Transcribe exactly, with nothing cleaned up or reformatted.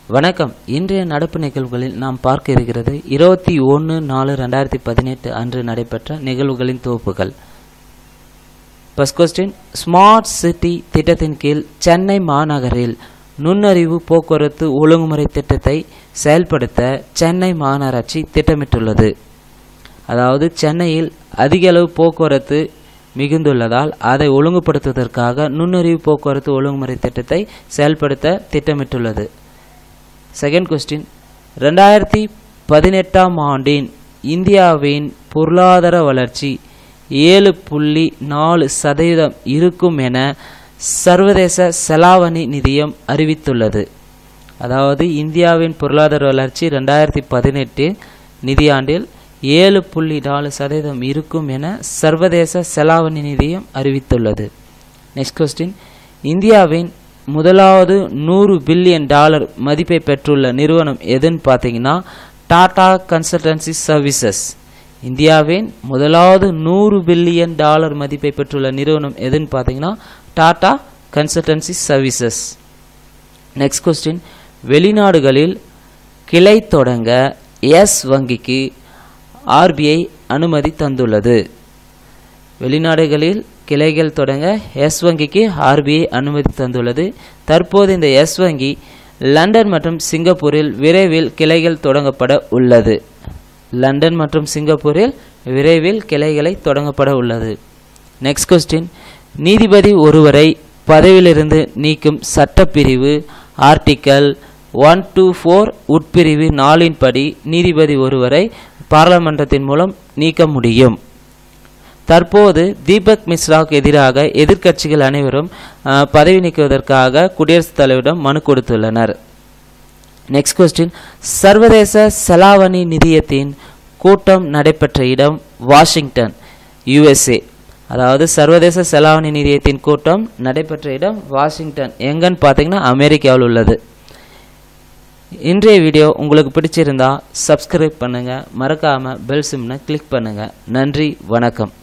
வணக்கம். இன்றைய நடப்பு நிகழ்வுகளில் நாம் பார்க்க இருக்கிறது இருபத்தி ஒன்று நாலு ரெண்டாயிரத்தி பதினெட்டு அன்று நடைபெற்ற நிகழ்வுகளின் தொகுப்புகள். ஃபர்ஸ்ட் கொஸ்டின், ஸ்மார்ட் சிட்டி திட்டத்தின் கீழ் சென்னை மாநகரில் நுண்ணறிவு போக்குவரத்து ஒழுங்குமுறை திட்டத்தை செயல்படுத்த சென்னை மாநகராட்சி திட்டமிட்டுள்ளது. அதாவது சென்னையில் அதிக அளவு போக்குவரத்து மிகுந்துள்ளதால் அதை ஒழுங்குபடுத்துவதற்காக நுண்ணறிவு போக்குவரத்து ஒழுங்குமுறை திட்டத்தை செயல்படுத்த திட்டமிட்டுள்ளது. செகண்ட் கொஸ்டின், ரெண்டாயிரத்தி பதினெட்டாம் ஆண்டின் இந்தியாவின் பொருளாதார வளர்ச்சி ஏழு புள்ளி நாலு சதவீதம் இருக்கும் என சர்வதேச செலாவணி நிதியம் அறிவித்துள்ளது. அதாவது இந்தியாவின் பொருளாதார வளர்ச்சி ரெண்டாயிரத்தி பதினெட்டு நிதியாண்டில் ஏழு புள்ளி நாலு சதவீதம் இருக்கும் என சர்வதேச செலாவணி நிதியம் அறிவித்துள்ளது. நெக்ஸ்ட் கொஸ்டின், இந்தியாவின் முதலாவது நூறு பில்லியன் டாலர் மதிப்பை பெற்றுள்ள நிறுவனம் எதுன்னு பார்த்தீங்கன்னா டாடா கன்சல்டன்சி சர்வீசஸ். இந்தியாவின் முதலாவது நூறு பில்லியன் டாலர் மதிப்பை பெற்றுள்ள நிறுவனம் எதுன்னு பார்த்தீங்கன்னா Tata consultancy services. Next question, வெளிநாடுகளில் கிளை தொடங்க எஸ் வங்கிக்கு ஆர்பிஐ அனுமதி தந்துள்ளது. வெளிநாடுகளில் கிளைகள் தொடங்க எஸ் வங்கிக்கு ஆர்பிஐ அனுமதி தந்துள்ளது. தற்போது இந்த எஸ் வங்கி லண்டன் மற்றும் சிங்கப்பூரில் விரைவில் கிளைகள் தொடங்கப்பட உள்ளது. லண்டன் மற்றும் சிங்கப்பூரில் விரைவில் கிளைகளை தொடங்கப்பட உள்ளது. நெக்ஸ்ட் கொஸ்டின், நீதிபதி ஒருவரை பதவியிலிருந்து நீக்கும் சட்டப்பிரிவு ஆர்டிக்கல் ஒன் டூ ஃபோர் உட்பிரிவு நாலின் படி நீதிபதி ஒருவரை பாராளுமன்றத்தின் மூலம் நீக்க முடியும். தற்போது தீபக் மிஸ்ராவுக்கு எதிராக எதிர்க்கட்சிகள் அனைவரும் பதவி நீக்குவதற்காக குடியரசுத் தலைவரிடம் மனு கொடுத்துள்ளனர். நெக்ஸ்ட் கொஸ்டின், சர்வதேச செலாவணி நிதியத்தின் கூட்டம் நடைபெற்ற இடம் வாஷிங்டன், யுஎஸ்ஏ. அதாவது சர்வதேச செலாவணி நிதியத்தின் கூட்டம் நடைபெற்ற இடம் வாஷிங்டன். எங்கன்னு பார்த்தீங்கன்னா அமெரிக்காவில் உள்ளது. இன்றைய வீடியோ உங்களுக்கு பிடிச்சிருந்தா சப்ஸ்கிரைப் பண்ணுங்க, மறக்காம பெல் சிம்னை கிளிக் பண்ணுங்க. நன்றி, வணக்கம்.